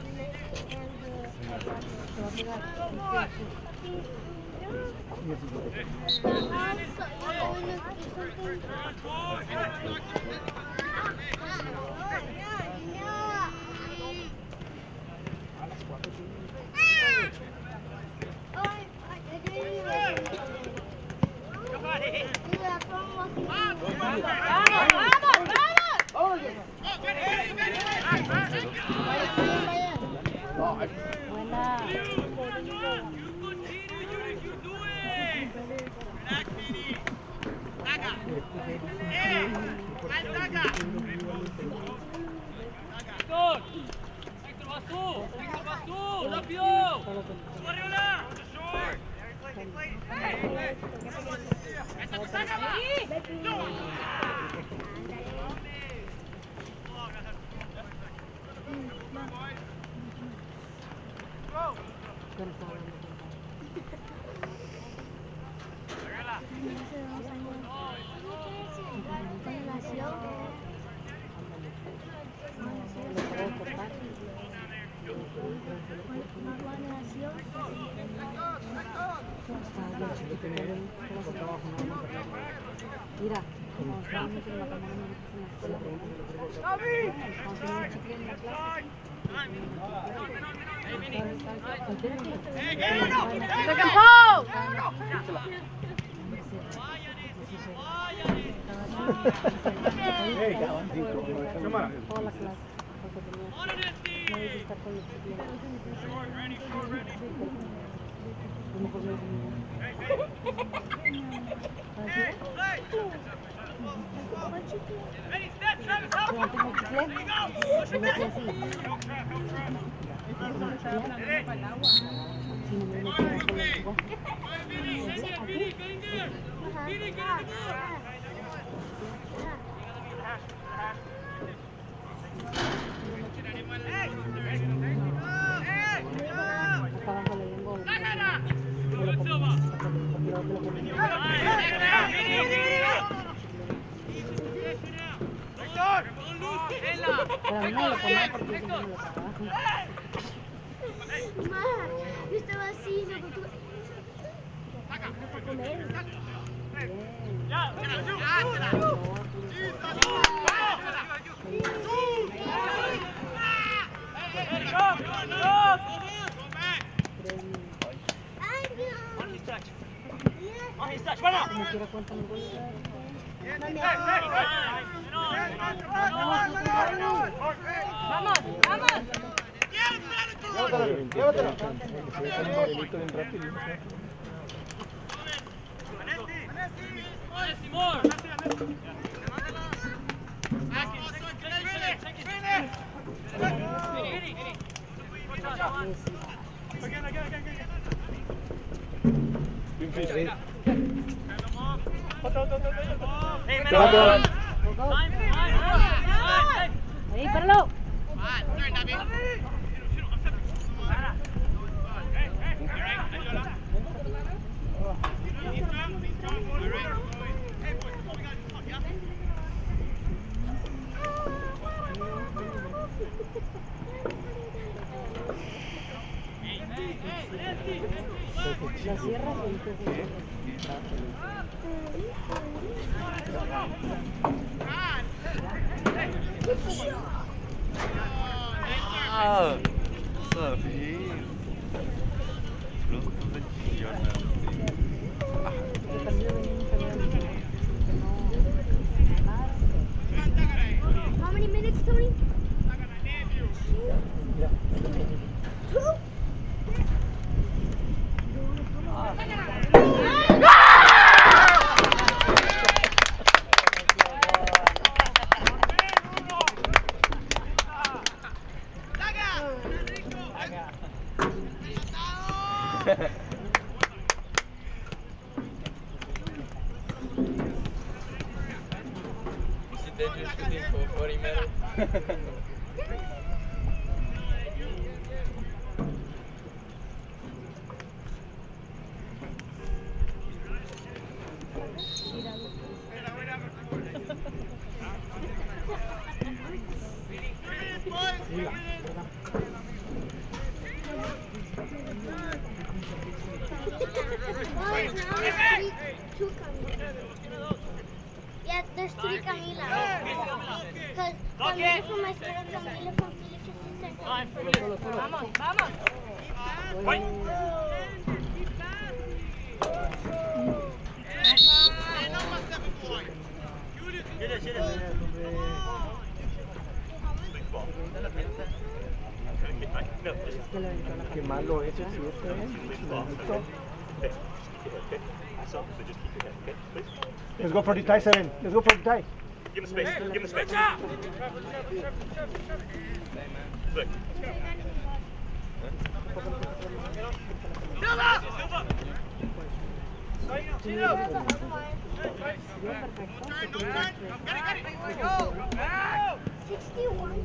Mira, como estábamos en la cámara, en la escuela, cuando tenía un chicle en la clase. Second pole! Toda la clase, porque tenía no debí estar con el chicle. A lo mejor me Ready, step, Travis, help. no tengo chicle, y me hacía así. Si no me metía con el igual. Acá abajo le den gol. Yo lo pongo, porque lo otro lo pongo. Pero a mí no lo ponía porque yo siempre me lo pagaba. Ma, yo estaba así, no tú. Vas a comer. Como quiera cuenta mi gol. Vamos, vamos. Llévatelo, llévatelo. Ahí, páralo. La cierras y te Ah, está bien. Los dos de chillona. How many minutes, Tony? Two? Was he dangerous shooting for forty meters? Well, now there's three, two Camilas. Yeah, there's three Camilas. Because Camila from my school, Camila from Felix's sister. Vamos, vamos. Qué malo es el siete, ¿eh? Let's go for the tie, seven. Let's go for the tie. Give him space. Give him space. Look. Silva! Silva! sixty-one.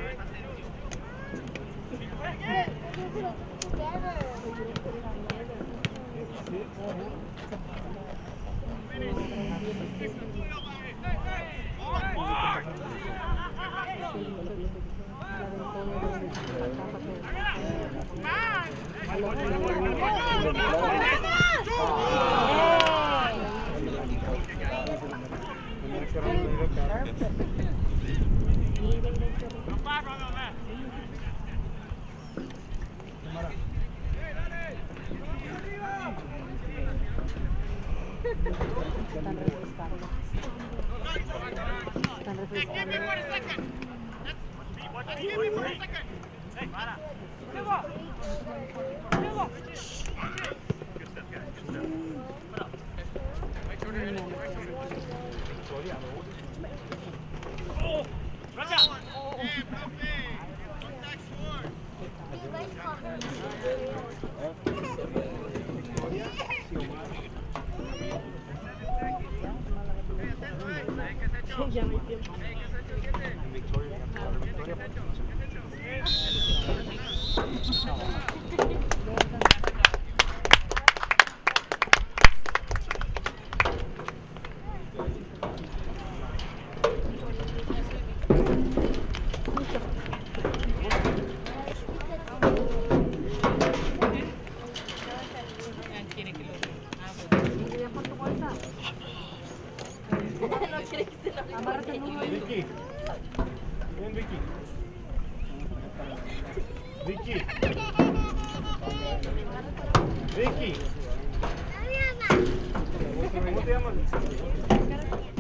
Están refrescando. Están refrescando. Ya no hay tiempo. Amárrate el nudo ahí. Vicky. Ven, Vicky. Vicky. Vicky. ¿Cómo te llamas?